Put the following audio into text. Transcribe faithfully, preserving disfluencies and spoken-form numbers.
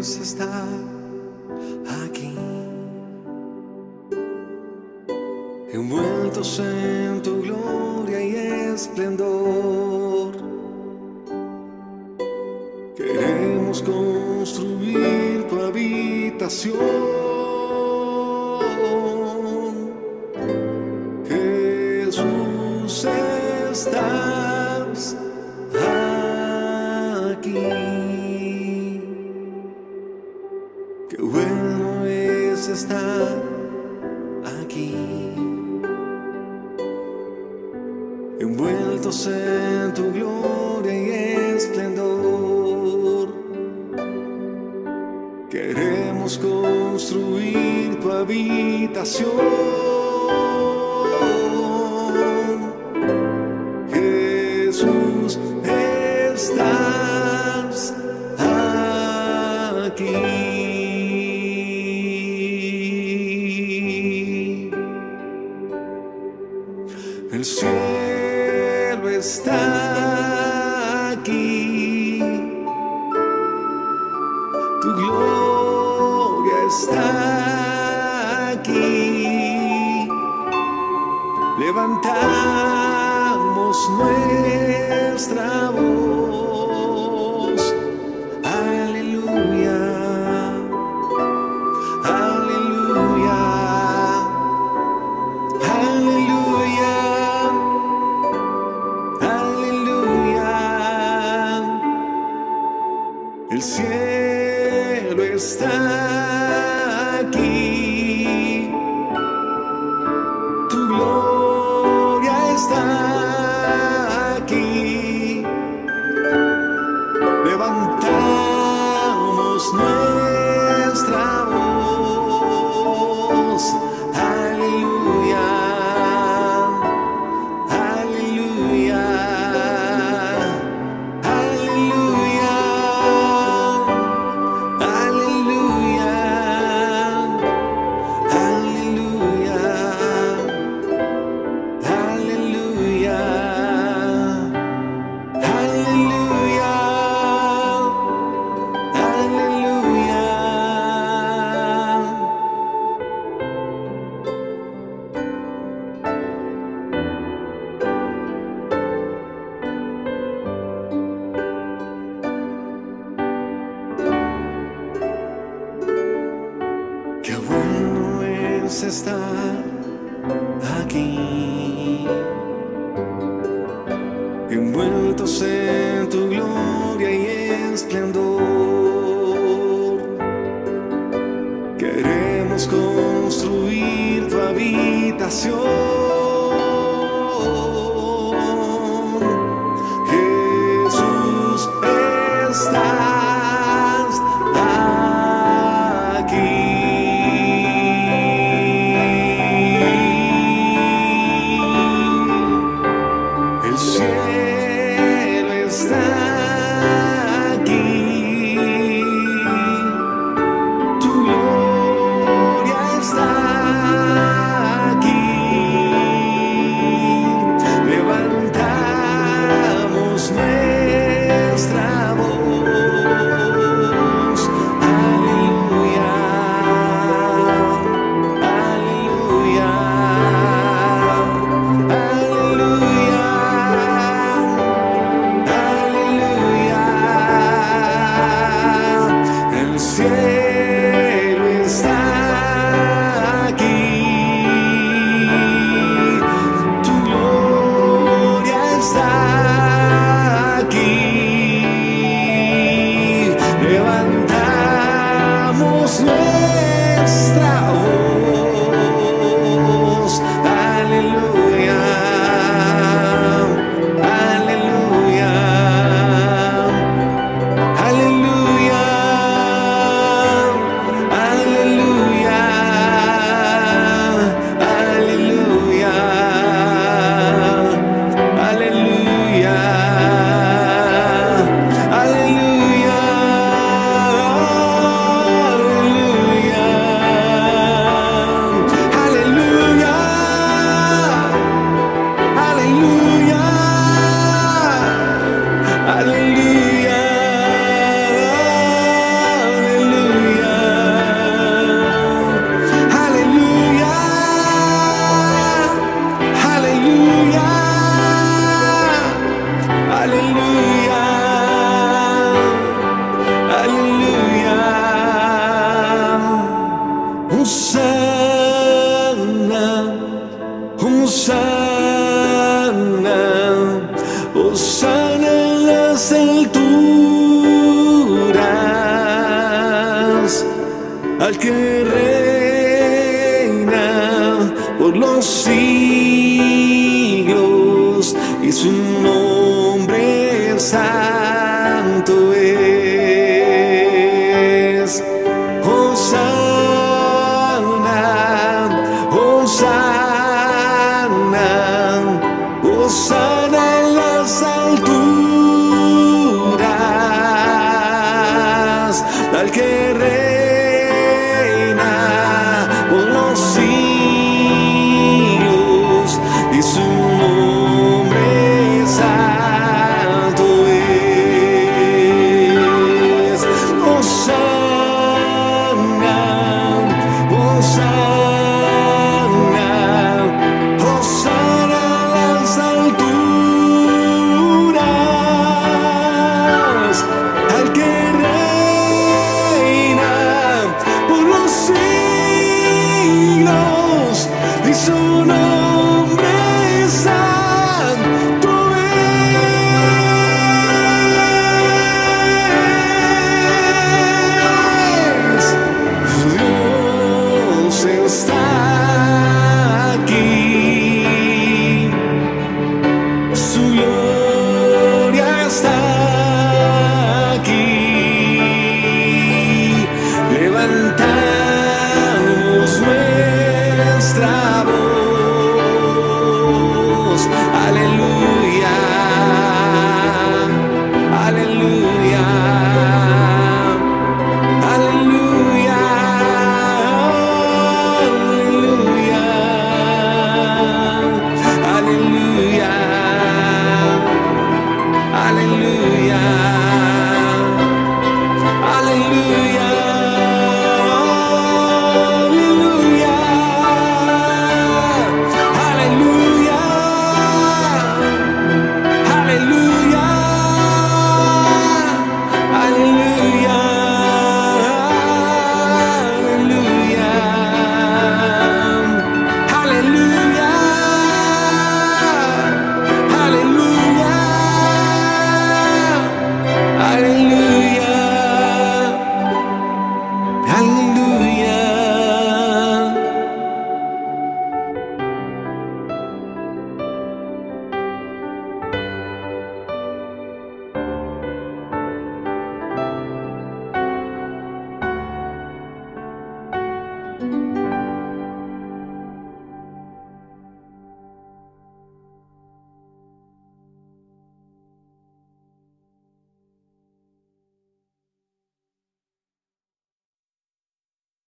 es estar aquí, envueltos en tu gloria y esplendor. Queremos construir tu habitación. Jesús, estás aquí. Qué bueno es estar aquí, envueltos en tu gloria y esplendor. Queremos construir tu habitación. Jesús, estás aquí. El cielo está aquí, tu gloria está aquí. Levantamos nuestra voz. Aleluya, aleluya, aleluya, aleluya. El cielo está aquí, tu gloria está aquí. Levantamos nuestra voz. Aleluya, aleluya, aleluya, aleluya, aleluya, aleluya, aleluya, aleluya. Qué bueno es estar aquí, envueltos en tu gloria y esplendor. Queremos construir tu habitación. Jesús, estás aquí. El cielo está aquí, tu gloria está aquí. Hosana, Hosana en las alturas, al que reina por los siglos, y su nombre santo es. Hosana, Hosana, Hosana en las alturas, al que reina por los siglos, y su nombre santo es. Hosana, Hosana, Hosana en las alturas, al que reina por los siglos, y su nombre